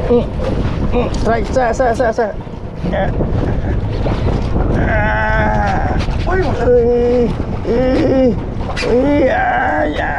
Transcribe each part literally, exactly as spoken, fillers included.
Mm, mm, strike, sa, sa, sa, sa. Ya. Ah. Ih, ih, iya, ya.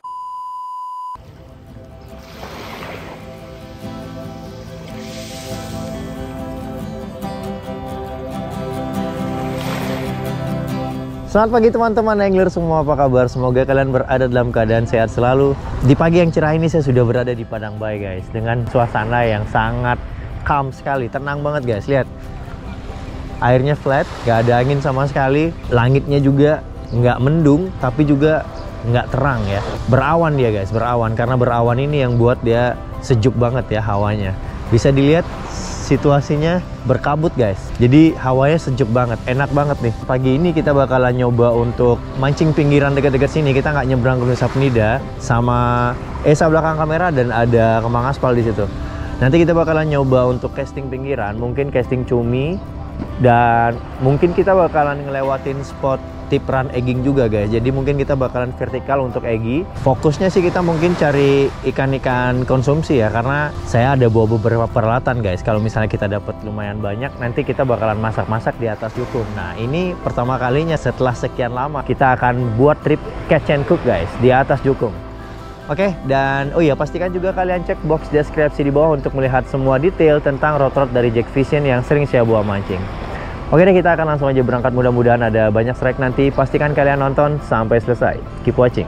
Selamat pagi teman-teman angler semua, apa kabar? Semoga kalian berada dalam keadaan sehat selalu. Di pagi yang cerah ini saya sudah berada di Padang Bay guys, dengan suasana yang sangat calm sekali, tenang banget guys. Lihat, airnya flat, gak ada angin sama sekali. Langitnya juga nggak mendung, tapi juga nggak terang ya. Berawan dia guys, berawan. Karena berawan ini yang buat dia sejuk banget ya hawanya. Bisa dilihat situasinya berkabut guys, jadi hawanya sejuk banget, enak banget nih. Pagi ini kita bakalan nyoba untuk mancing pinggiran dekat-dekat sini. Kita nggak nyebrang ke Nusa Penida sama Esa belakang kamera, dan ada kembang aspal di situ. Nanti kita bakalan nyoba untuk casting pinggiran, mungkin casting cumi, dan mungkin kita bakalan ngelewatin spot tip run egging juga guys. Jadi mungkin kita bakalan vertikal untuk eggy. Fokusnya sih kita mungkin cari ikan-ikan konsumsi ya, karena saya ada bawa beberapa peralatan guys. Kalau misalnya kita dapat lumayan banyak, nanti kita bakalan masak-masak di atas jukung. Nah ini pertama kalinya setelah sekian lama kita akan buat trip catch and cook guys di atas jukung. Oke, dan oh iya, pastikan juga kalian cek box deskripsi di bawah untuk melihat semua detail tentang rod-rod dari Jack Vision yang sering saya bawa mancing. Oke deh, kita akan langsung aja berangkat. Mudah-mudahan ada banyak strike nanti. Pastikan kalian nonton sampai selesai. Keep watching.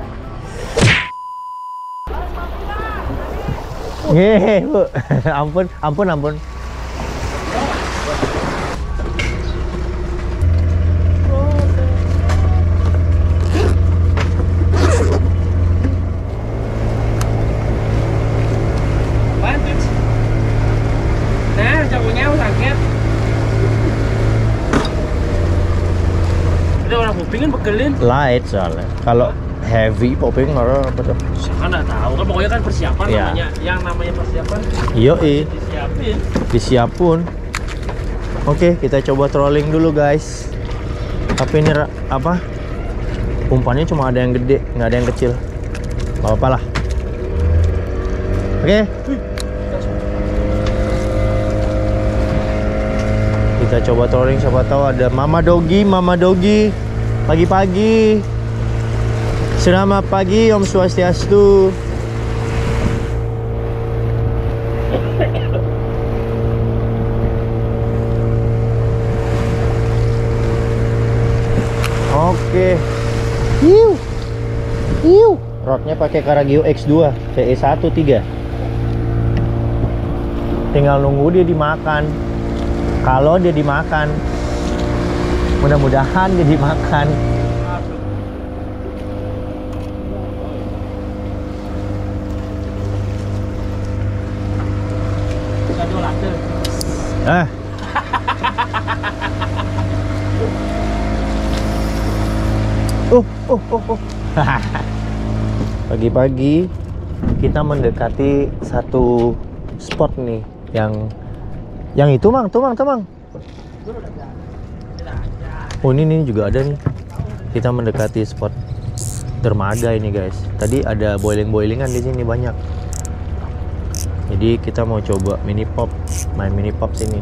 Ngehe, Bu. Ampun, ampun, ampun. Nah, jagonya sakit. Orang poping kan bekelin Light soalnya. Kalau heavy poping marah apa tuh? Saya nggak tahu kan, pokoknya kan persiapan Ya. namanya. Yang namanya persiapan Iyo i disiapin. disiapun. Oke, kita coba trolling dulu guys. Tapi ini apa, umpannya cuma ada yang gede, nggak ada yang kecil. Gak apa-apa lah. Oke, kita coba trolling, siapa tahu ada Mama Dogi. Mama Dogi pagi-pagi. Selamat pagi, Om Swastiastu. Oke. Hiu. Hiu. Rodnya pakai Karagio X dua V E satu tiga. Tinggal nunggu dia dimakan. Kalau dia dimakan, mudah-mudahan dia dimakan. Ah. Oh, oh, oh, oh. Pagi-pagi kita mendekati satu spot nih yang yang itu mang, tuh mang, tuh mang. Oh ini nih juga ada nih. Kita mendekati spot dermaga ini guys. Tadi ada boiling-boilingan di sini banyak. Jadi kita mau coba mini pop, main mini pop sini.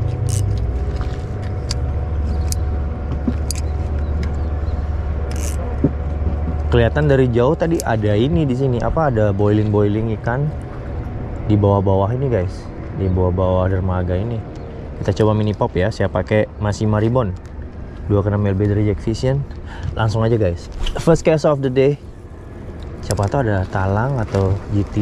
Kelihatan dari jauh tadi ada ini di sini, apa, ada boiling-boiling ikan di bawah-bawah ini guys, di bawah-bawah dermaga ini. Kita coba mini pop ya. Saya pakai masih Maribon dua koma enam L B dari Jack Vision. Langsung aja guys, first cast of the day. Siapa tahu ada talang atau G T.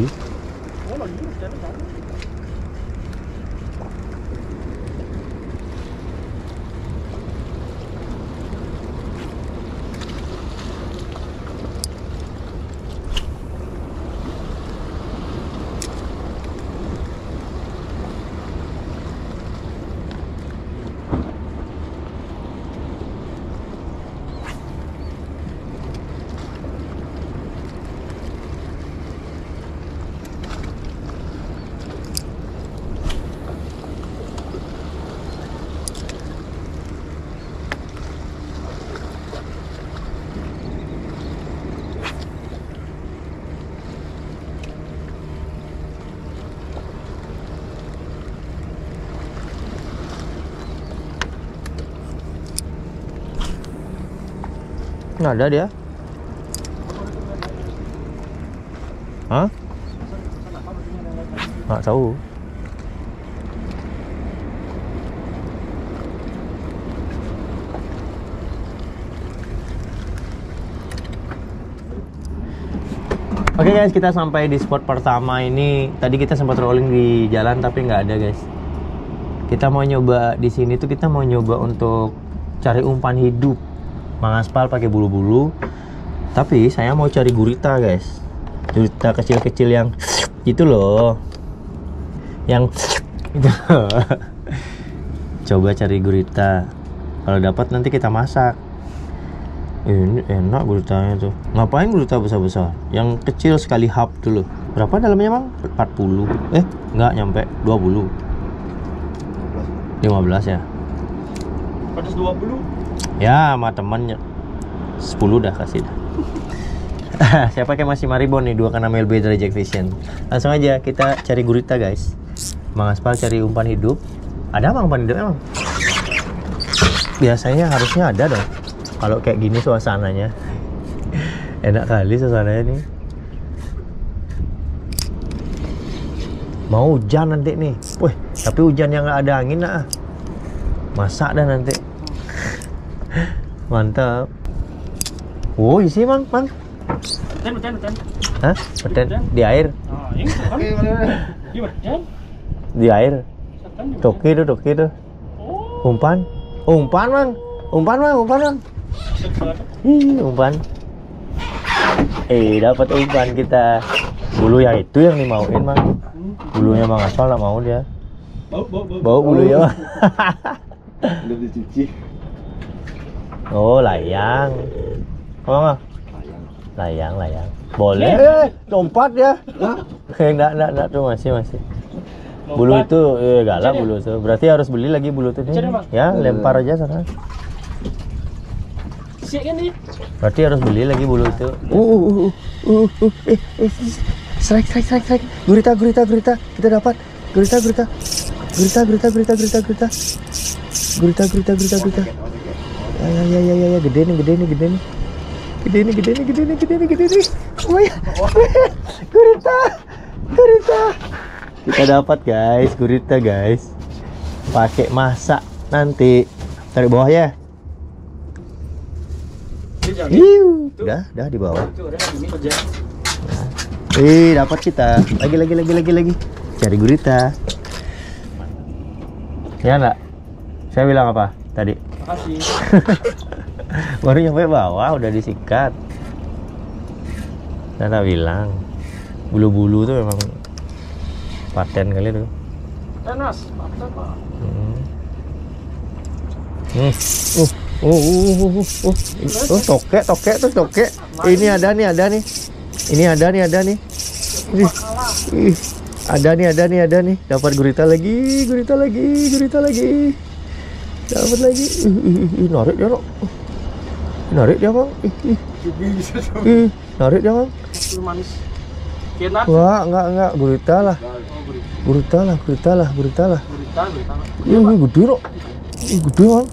Nggak ada dia. Hah? Nggak tahu. Oke okay guys, kita sampai di spot pertama ini. Tadi kita sempat rolling di jalan tapi nggak ada guys. Kita mau nyoba di sini tuh kita mau nyoba untuk cari umpan hidup, mengaspal pakai bulu-bulu. Tapi saya mau cari gurita guys, gurita kecil-kecil yang gitu loh, yang gitu. Coba cari gurita. Kalau dapat nanti kita masak. Ini enak guritanya tuh. Ngapain gurita besar-besar? Yang kecil sekali hap dulu. Berapa dalamnya bang? empat puluh. Eh, nggak nyampe dua puluh. lima belas ya? seratus dua puluh. Ya, sama temennya sepuluh dah kasih dah. Saya pakai masih Maribon nih, dua kena M L B dari Jack Vision. Langsung aja kita cari gurita guys. Bang Aspal cari umpan hidup. Ada bang umpan hidup emang? Biasanya harusnya ada dong. Kalau kayak gini suasananya. Enak kali suasananya nih. Mau hujan nanti nih. Wih, tapi hujan yang nggak ada angin lah. Masak dah nanti. Mantap. Oh, isi bang, bang. Beten, beten, beten. Hah? Beten? Di air? Ah, ini kan. Di beten. Di air? Setan di beten. Toki tuh, toki tuh. Oh. Umpan? Oh, umpan bang. Umpan bang, umpan bang. Ih, umpan. Eh, dapat umpan kita. Bulu yang itu yang dimauin bang. Bulunya bang Aspal nggak mau dia. Bau, bau, bau. Bau bulunya bang. Udah dicuci. Oh, layang. Oh, nggak? Layang, layang. Boleh. Eh, lompat ya. Eh, enggak, enggak, enggak tuh masih, masih. Bulu itu eh, galak bulu itu. Berarti harus beli lagi bulu itu nih. Ya, lempar aja sana. Siap kan nih? Berarti harus beli lagi bulu itu. Uh, uh, uh, uh, uh, eh, eh, strike, strike, strike, strike. Gurita, gurita, gurita. Kita dapat. Gurita, gurita. Gurita, gurita, gurita, gurita, gurita. Gurita, gurita, gurita, gurita. Ya, ya, ya, ya, ya, gede nih, gede nih, gede nih. Gede nih, gede nih, gede nih, gede nih, gede nih. Oh ya, gurita, gurita. Kita dapat guys, gurita guys. Pakai masak nanti. Tarik bawah ya. Hiu, udah, udah di bawah. Ih, dapat kita. Lagi, lagi, lagi, lagi, lagi. Cari gurita. Ya enggak? Saya bilang apa tadi? Makasih. Baru nyampe bawah udah disikat. Saya bilang bulu-bulu tuh memang paten kali tuh. Panas, paten pak. Hmm. Hmm. Uh. Oh, uh, uh, uh, uh. Oh, tokek, tokek tuh tokek. Ini ada nih, ada nih. Ini ada nih, ada nih. Ih, ih. Ada nih, ada nih, ada nih. Dapat gurita lagi, gurita lagi, gurita lagi. Dapat lagi. Ih, ih, ih, narik dia, Nok. Narik dia, Bang. Ih, ih. Ih, narik dia, Bang. Manis. Enak. Wah, enggak, enggak, gurita lah. Gurita lah, gurita lah, gurita lah. Gurita, gurita. Ih, ih, gede, Nok. Ih, gede, Bang.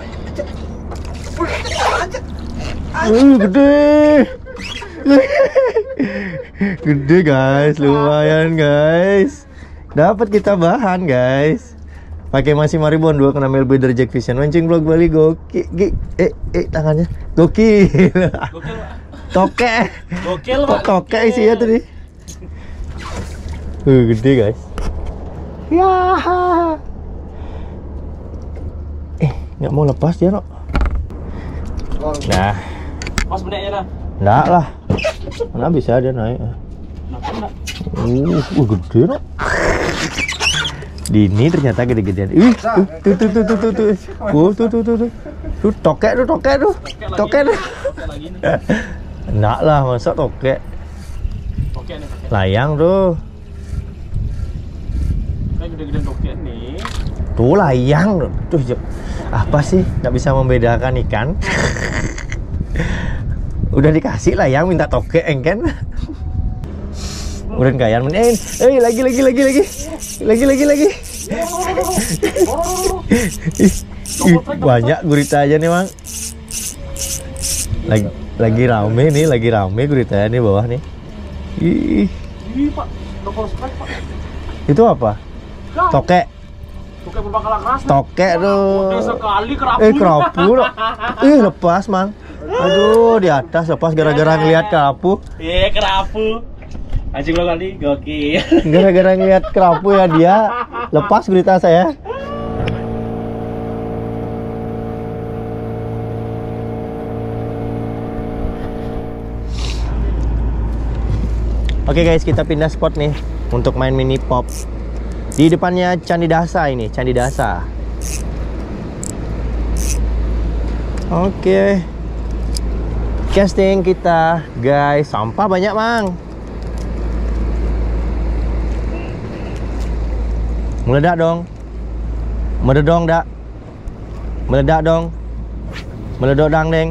Ih, gede. Gede guys, lumayan guys. Dapat kita bahan guys. Pakai masih Maribon dua kena M L B dari Jack Vision. Mancing vlog Bali gokil. Eh eh tangannya. Gokil. Gokil, Pak. Tokek. Gokil, Kok Pak. tokek isinya tadi? Uh, gede guys. Ya. Eh, nggak mau lepas dia, Nok. Nah, Mas beneknya dah. enggak lah. Mana bisa dia naik. Kenapa enggak? Uh, uh gede Nok. Dini ternyata gede-gedean. Ih, tuh tuh tuh tuh tuh tuh. Tuh tuh tuh tuh tuh. Tuh tokek tuh tokek tuh. Tokek tuh. Tokek lagi nih. Enggak lah, masa tokek. Tokek nih, tokek. Layang tuh. Kayak gede-gedean tokek nih. Tuh layang tuh. Tuh apa sih? Nggak bisa membedakan ikan. Udah dikasih layang minta tokek engken. Udah kayan menin. Eh lagi lagi lagi lagi. Lagi lagi lagi. Ih, banyak gurita aja nih, Bang. Lagi lagi rame nih, lagi rame guritanya nih bawah nih. Ih, Ih, Pak. Double strike, Pak. itu apa? Kau. Tokek. Tokek pembakalan keras. Tokek tuh. Udah sekali kerapu. Eh kerapu. Ih lepas mang. Aduh di atas lepas gara-gara ngeliat kerapu. Eh, kerapu. Anjing lo kali, gokil. Gara-gara ngeliat kerapu ya dia lepas gurita saya. Oke guys, kita pindah spot nih untuk main mini pop. Di depannya Candi Dasa ini, Candi Dasa. Oke. Casting kita, guys. Sampah banyak, Mang. Meledak dong. Meledak dong, dak. Meledak dong. Meledak dang, deng.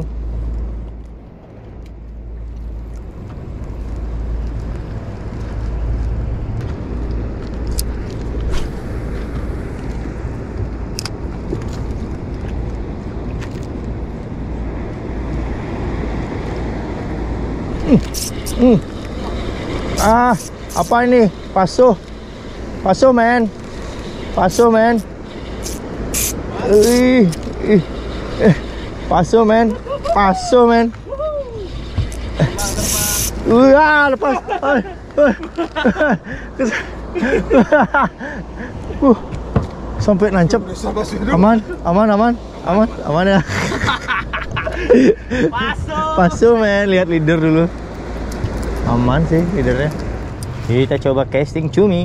Hmm. Ah, apa ini? Paso. Paso, men. Paso, men. Ih, ih. Eh, paso, men. Paso, men. Wah, lepas. Ay, ay. Uh, sampai nancep. Aman, aman, aman, aman, aman ya. Paso. Paso, men. Lihat leader dulu. Aman sih leadernya. Kita coba casting cumi.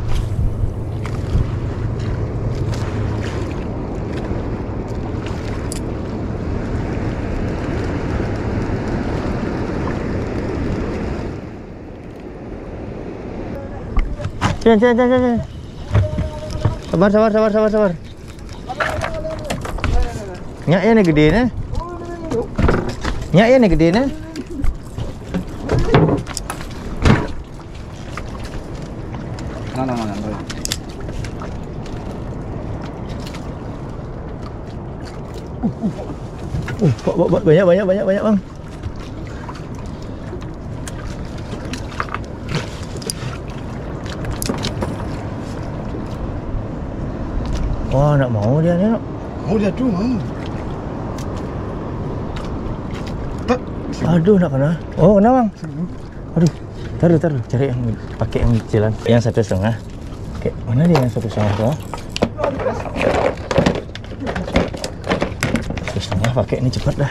Jangan, jangan, jangan, jangan. Sabar, sabar, sabar, sabar, sabar. Nyak ya nih gede nih. Nyak ya nih gede nih. Mana mana mana. Uh, uh, banyak, banyak, banyak, banyak, Bang. Wah, nak mau dia nih. Mau dia tuh mau. Aduh, nak kena. Oh, kena, Bang. Aduh, taruh, taruh. Cari yang pakai yang kecilan. Yang satu setengah. Oke, mana dia yang satu setengah tuh? Satu setengah pakai ini cepat dah.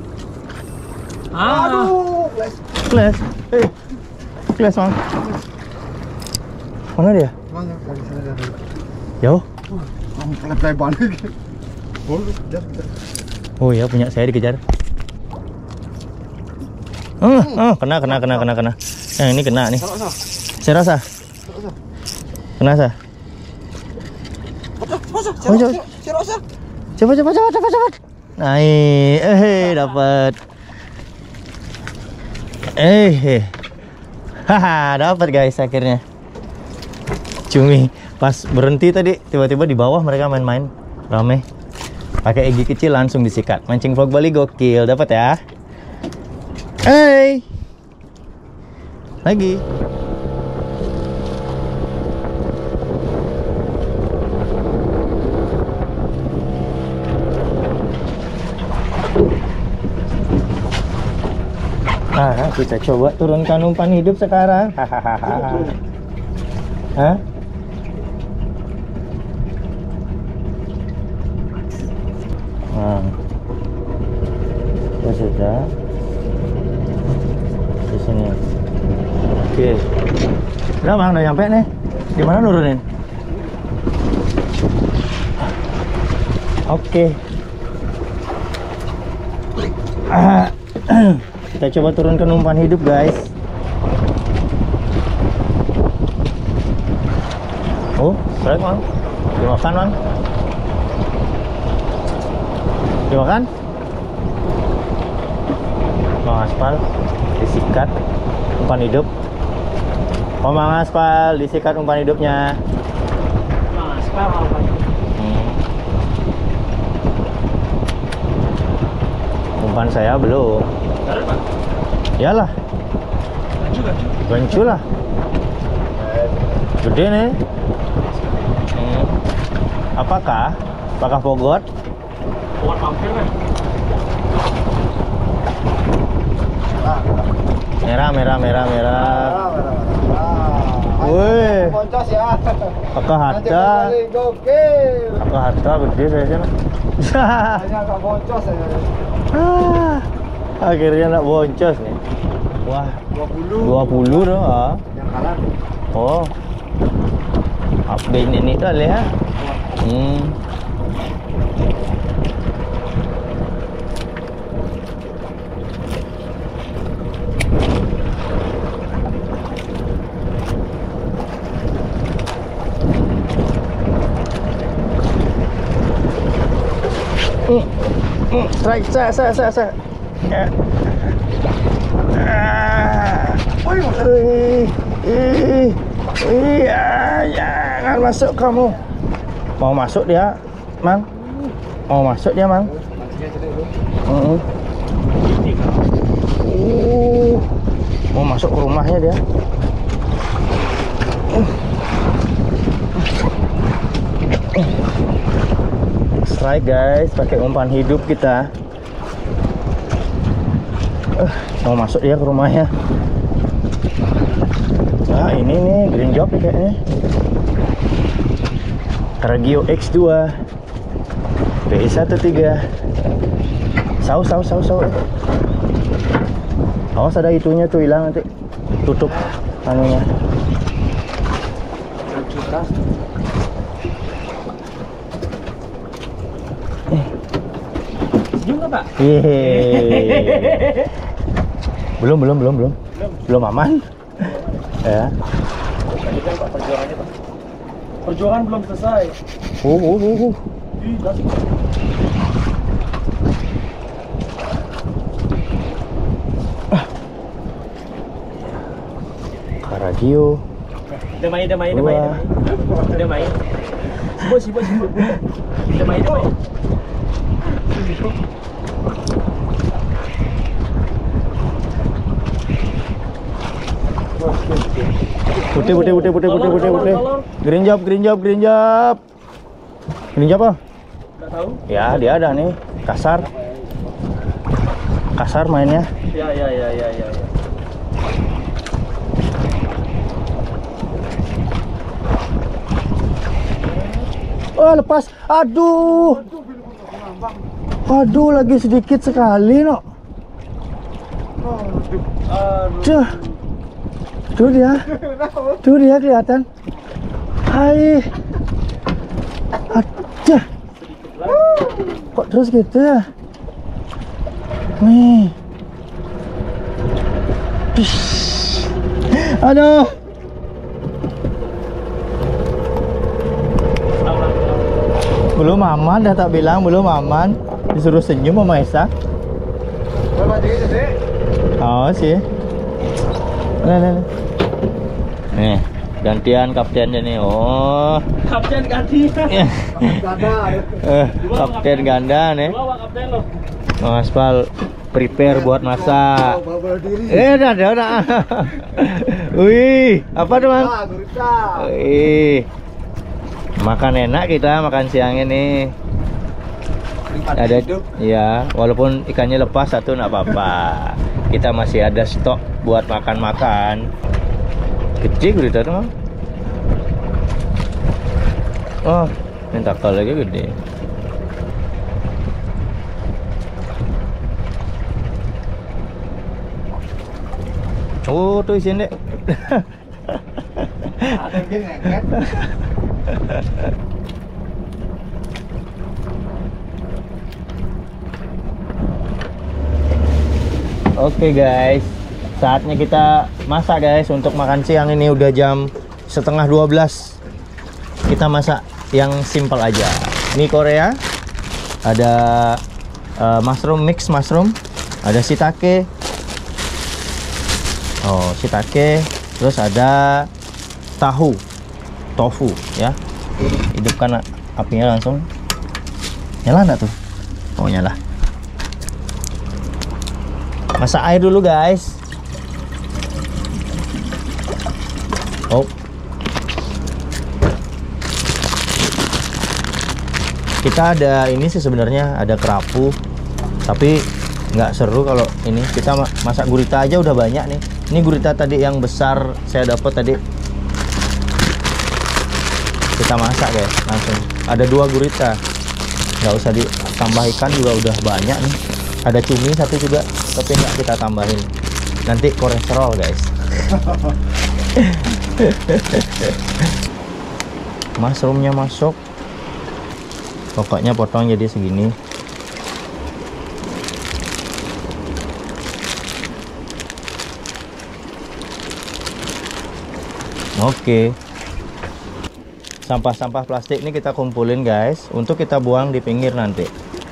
Ah. Aduh, Kelas. Eh, kelas, Bang. Mana dia? mana dari sana dari. Jauh. Kamu pelan balik. Boleh, jar, jar. Oh ya, punya saya dikejar. Oh, oh, kena, kena, kena, kena, kena. Yang ini kena nih. Saya rasa. Kena sah. Oh, coba, coba, coba, coba, coba, coba. Naik, eh, dapat. Eh, haha, dapat guys akhirnya. Cumi. Pas berhenti tadi, tiba-tiba di bawah mereka main-main, rame. Pakai egi kecil langsung disikat. Mancing vlog Bali gokil, dapat ya. Hey, lagi. Nah, kita coba turunkan umpan hidup sekarang. Hahaha. Hah? Nah, ya sudah. Di sini. Oke. Udah, Bang, udah nyampe nih. Di mana nurunin? Oke. Ah. Kita coba turunkan umpan hidup, guys. Oh, strike, Bang. Dimakan, Bang. Dimakan. Bang Aspal disikat umpan hidup. Oh, Bang Aspal disikat umpan hidupnya. Bang Aspal apa? Hmm. Umpan saya belum. Darat, Pak. Iyalah, Gancu, gancu. gancu lah. Gede nih. Hmm. Apakah? Apakah pogot? Kuat mampir kan? Merah, merah, merah, merah. Wih, Boncos ya. apakah harta? Gokil. Apakah harta gede saya sana? Hanya agak boncos ya. Ah, akhirnya nak boncos nih. Wah, dua puluh. dua puluh doh. Ah. Yang kalah. Oh, update ini tuh ya. Hmm. Mm, mm, strike, saya, saya, saya, saya. Ya. Ah. Ih, ih, iya, jangan masuk kamu. Mau masuk dia, Mang? Mau masuk dia, Mang? Uh, uh, mau masuk ke rumahnya dia. Uh. Uh. Strike guys, pakai umpan hidup kita. Uh, mau masuk dia ke rumahnya. Nah ini nih green job nih kayaknya. Caragio X dua P I satu tiga. Saus, saus, saus, saus. Awas ada itunya tuh hilang nanti. Tutup anunya. Senyum nggak, Pak? Yeay. Belum, belum, belum, belum. Belum aman. Ya. Lanjutkan, Pak, perjuangannya, Pak. Perjuangan belum selesai. Uh, uh, uh, uh. Ih, dasar. Caragio. Udah main, udah main, udah main, udah main. Udah main. Sibuk, sibuk, sibuk. Udah main, udah main. Putih, putih, putih, putih, putih, putih, putih. Green job, green job, green job. Green job apa? Nggak tahu. Ya, dia ada nih. Kasar. Kasar mainnya. Ya, ya, ya, ya, ya, ya. Oh, lepas. Aduh. Aduh, lagi sedikit sekali, no. Tuh. Tuh dia. Tuh dia kelihatan. Hai. Aduh. Kok terus gitu ya? Nih. Aduh. Belum aman, dah tak bilang belum aman. Disuruh senyum sama Esa. Oh sih. Nah, nah, nah. Nih, gantian kaptennya nih. Oh. Kapten ganti. Eh, kapten ganda nih. Bawa kapten lo. Mas Pal prepare buat masak. Eh, udah, udah, udah. Wih, apa tuh, Bang? Wih. Makan enak kita makan siang ini. Ada, ya, walaupun ikannya lepas satu nggak apa-apa. Kita masih ada stok buat makan-makan. Kecil gitu tuh, Bang. Oh, minta kal lagi gede. Oh, tuh isinya. Ada yang ngeket. Oke guys, saatnya kita masak guys. Untuk makan siang ini udah jam setengah dua belas. Kita masak yang simple aja. Mie Korea, ada uh, mushroom, mix mushroom, ada shiitake. Oh, shiitake. Terus ada tahu, tofu ya. Hidupkan apinya langsung. Nyala enggak tuh? Oh, nyala. Masak air dulu guys. Oh. Kita ada ini sih sebenarnya, ada kerapu. Tapi nggak seru kalau ini. Kita masak gurita aja udah banyak nih. Ini gurita tadi yang besar saya dapat tadi. Kita masak guys, langsung. Ada dua gurita. Nggak usah ditambah ikan juga udah banyak nih. Ada cumi satu juga, tapi nggak kita tambahin. Nanti kolesterol guys. Mushroomnya masuk. Pokoknya potong jadi segini. Oke. Sampah-sampah plastik ini kita kumpulin guys, untuk kita buang di pinggir nanti.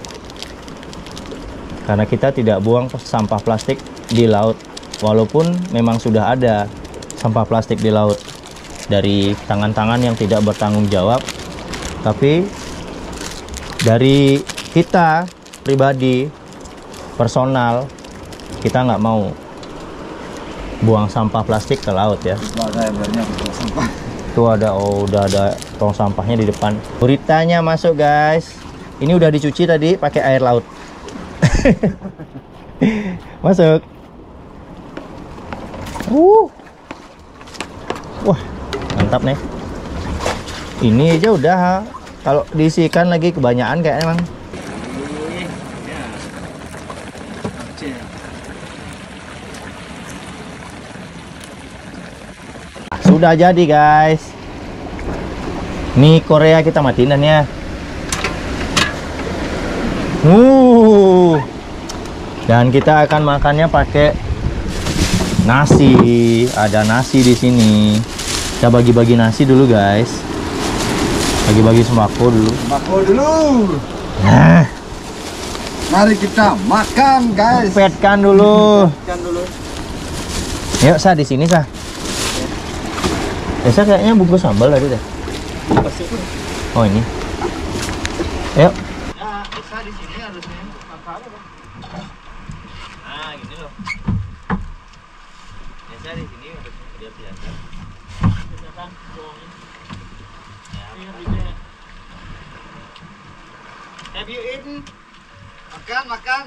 Karena kita tidak buang sampah plastik di laut. Walaupun memang sudah ada sampah plastik di laut dari tangan-tangan yang tidak bertanggung jawab, tapi dari kita pribadi, personal, kita nggak mau buang sampah plastik ke laut ya. Tuh ada, oh udah ada tong sampahnya di depan. Guritanya masuk guys. Ini udah dicuci tadi pakai air laut. Masuk. Uh. Wah, mantap nih. Ini aja udah. Kalau diisikan lagi kebanyakan kayak emang. Sudah jadi guys. Mie Korea kita matiin dan ya. Uh. Dan kita akan makannya pakai nasi. Ada nasi di sini. Kita bagi-bagi nasi dulu guys. Bagi-bagi sembako dulu. Sembako dulu. Nah, mari kita makan guys. petkan dulu. Makan dulu. Yuk Sa, di sini Sa. Biasa kayaknya bungkus sambal tadi deh. Oh ini. Ayo. Nah, bisa di sini harusnya. Nah, gini loh. Biasa di sini harusnya biar biasa. Misalkan tuangin. Have you eaten? Makan, makan.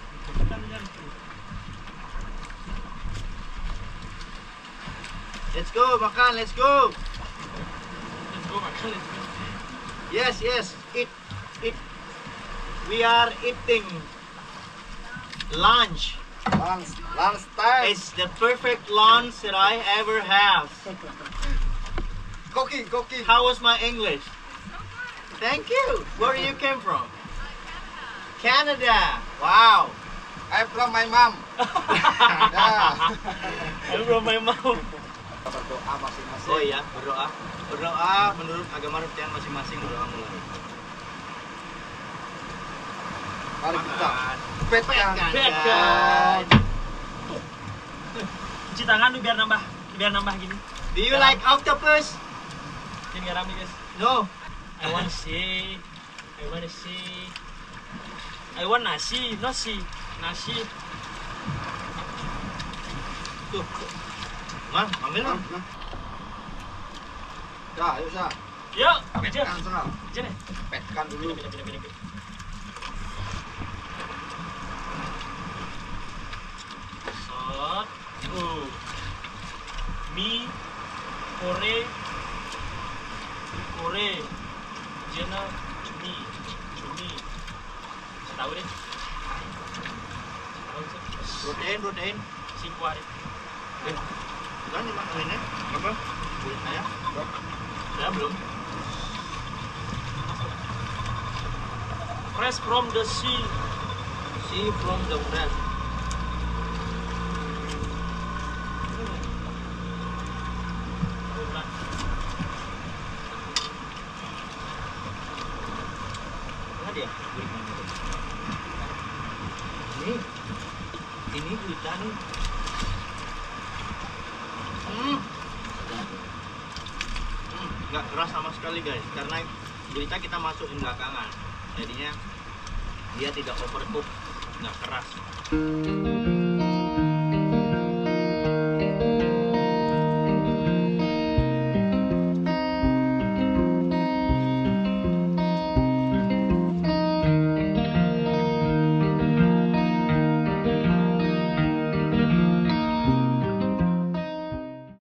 Let's go, makan, let's go. Let's go, makan, let's go. Yes, yes, eat, eat. We are eating lunch. Lunch, lunch time. It's the perfect lunch that I ever have. Cooking, cooking. How was my English? Thank you. Where you came from? Canada. Wow. I'm from my mom. I'm from my mom. Berdoa masing-masing. Oh iya, berdoa. Berdoa menurut agama Kristen masing-masing, berdoa mulai. Mari kita Makan. petkan. Petkan. Cuci tangan tuh biar nambah, biar nambah gini. Do you like octopus? Bikin garam nih guys. No. I want see, I want see, I want nasi, nasi, nasi. Tuh. Mang, ambil Mang. Ya, ayo Sa. Yuk, aja, Petkan Sa. aja deh. Petkan dulu. Pindah, pindah, pindah, pindah. Sot, uh, mie, kore, kore, jena, cumi, cumi. Tahu deh. Tahu sih. Protein, protein. Singkuari. Bukan dimakan apa? Kulit ayam. Ya belum. Fresh from the sea. See from the breast. Mana dia? Ini, ini gurita nih. Hmm. Hmm, nggak keras sama sekali guys, karena gurita kita masukin belakangan, jadinya dia tidak overcook, nggak keras.